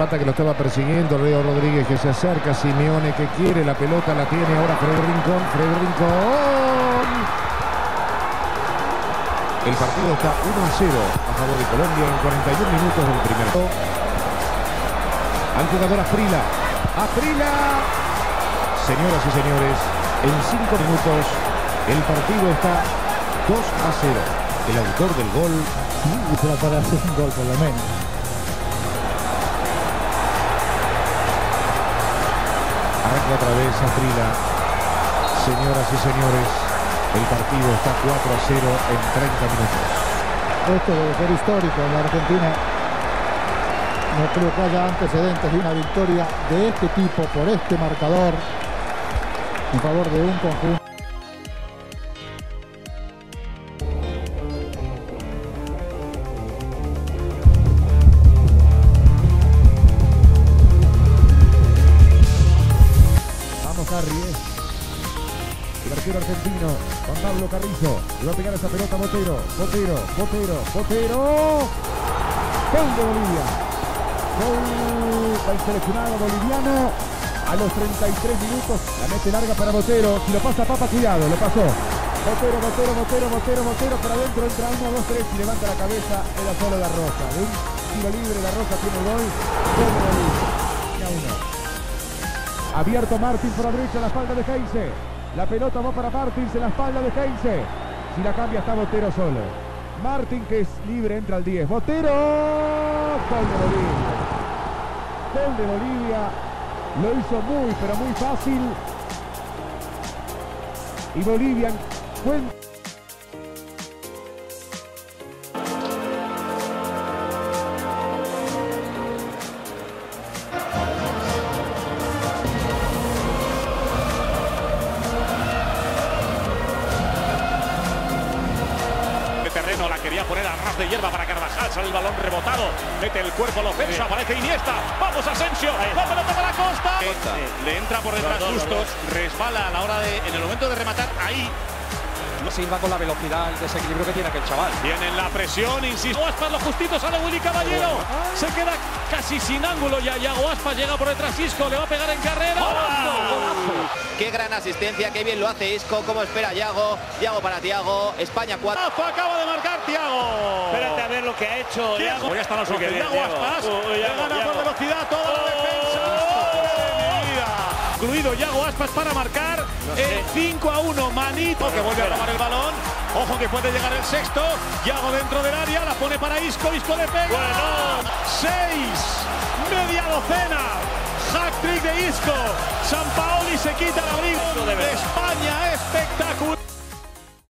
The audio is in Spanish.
Zapata que lo estaba persiguiendo, Leo Rodríguez que se acerca, Simeone que quiere, la pelota la tiene ahora Freddy Rincón, El partido está 1-0 a favor de Colombia en 41 minutos del primer. Al jugador Asprilla. Señoras y señores, en 5 minutos el partido está 2-0. El autor del gol. Para hacer un gol por lo menos. Arranca otra vez Asprilla. Señoras y señores, el partido está 4-0 en 30 minutos. Esto debe ser histórico en la Argentina. No creo que haya antecedentes de una victoria de este tipo por este marcador en favor de un conjunto. Carries, el arquero argentino Juan Pablo Carrizo le va a pegar esa pelota Botero. Gol de Bolivia, gol del seleccionado boliviano a los 33 minutos. La mete larga para Botero, si lo pasa Papa, cuidado, lo pasó Botero para adentro, entra 1, 2, 3 y levanta la cabeza. Era solo La Rosa, de un tiro libre La Rosa tiene el gol de Bolivia. 1-1. Abierto Martín por la derecha, la espalda de Heinze. La pelota va para Martín en la espalda de Heinze. Si la cambia está Botero solo. Martín que es libre, entra al 10. Botero. Gol de Bolivia. Lo hizo muy, pero muy fácil. Y Bolivia cuenta. Terreno la quería poner a ras de hierba para Carvajal, sale el balón rebotado, mete el cuerpo a López, aparece Iniesta, vamos Asensio, la pelota para Costa, le entra por detrás Justos, resbala a la hora de, en el momento de rematar, ahí Silva con la velocidad, el desequilibrio que tiene aquel chaval. Viene en la presión, insisto, Aspas lo justito, sale Willy Caballero, se queda casi sin ángulo ya, Yago Aspas llega por detrás, Isco le va a pegar en carrera. Qué gran asistencia, qué bien lo hace Isco, cómo espera Yago para Thiago, España 4. Acaba de marcar Thiago. Espérate a ver lo que ha hecho Thiago. Ya están los Yago Aspas, le gana por velocidad toda la defensa. Incluido Yago Aspas para marcar el 5-1, Manito que vuelve a tomar el balón. Ojo que puede llegar el sexto. Yago dentro del área, la pone para Isco, Isco le pega. Bueno. 6, media docena. Hat-trick de Isco. Sampaoli se quita el abrigo.